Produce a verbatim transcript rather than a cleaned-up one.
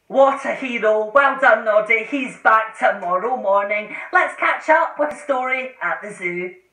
What a hero. Well done, Noddy. He's back tomorrow morning. Let's catch up with the story at the zoo.